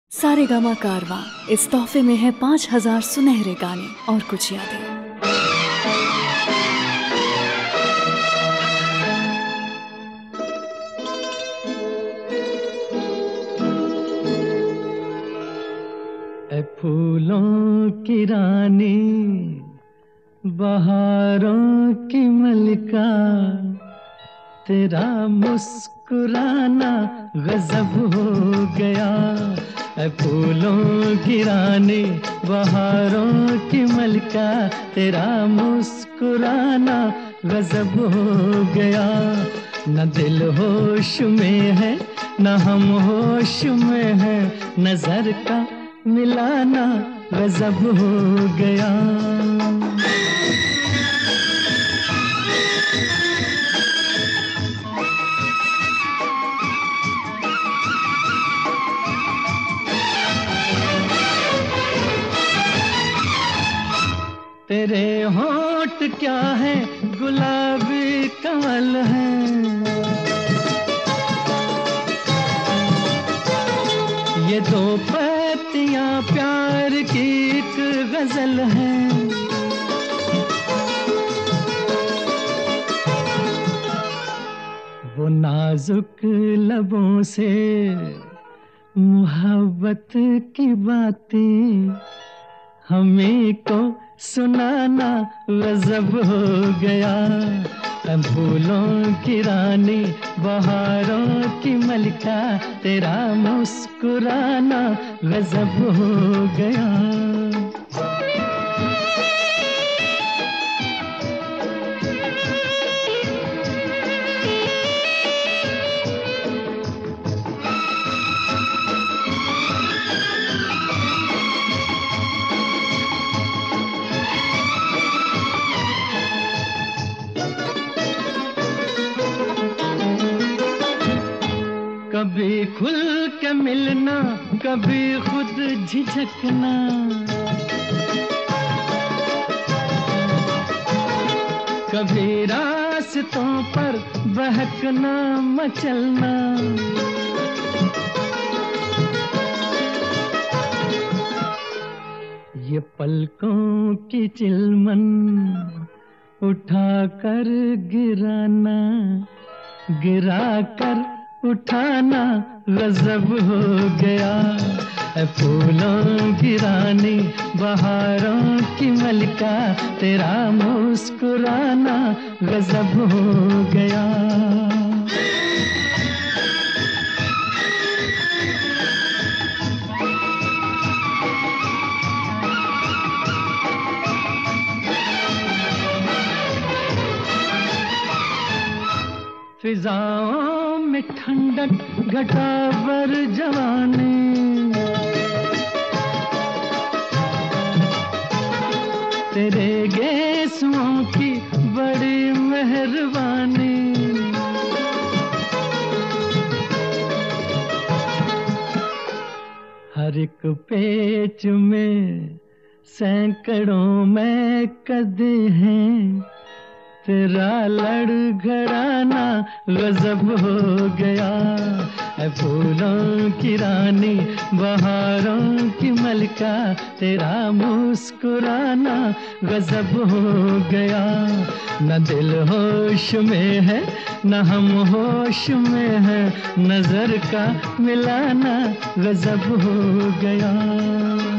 सारेगामा कारवां इस तोहफे में है 5000 सुनहरे गाने और कुछ यादें। ए फूलों की रानी, बहारों की मलिका, तेरा मुस्कुराना गजब हो गया। ए फूलों की रानी, बहारों की मलिका, तेरा मुस्कुराना गजब हो गया। न दिल होश में है न हम होश में है, नजर का मिलाना गजब हो गया। तेरे होंठ क्या है, गुलाबी कमल है, ये दो पत्तियां प्यार की एक गजल है। वो नाजुक लबों से मोहब्बत की बातें हमें को सुनाना गजब हो गया। फूलों की रानी, बहारों की मलिका, तेरा मुस्कुराना गजब हो गया। कभी खुल के मिलना, कभी खुद झिझकना, कभी रास्तों पर बहकना मचलना। ये पलकों की चिलमन उठा कर गिराना, गिरा कर उठाना गजब हो गया। फूलों की रानी, बहारों की मलिका, तेरा मुस्कुराना गजब हो गया। फिजाओं में ठंडक, घटा पर जवानी, तेरे गेसुओं की बड़ी मेहरबानी। हर एक पेच में सैकड़ों में कदे हैं, तेरा लड़खड़ाना गजब हो गया। फूलों की रानी, बहारों की मलिका, तेरा मुस्कुराना गजब हो गया। न दिल होश में है न हम होश में है, नजर का मिलाना गजब हो गया।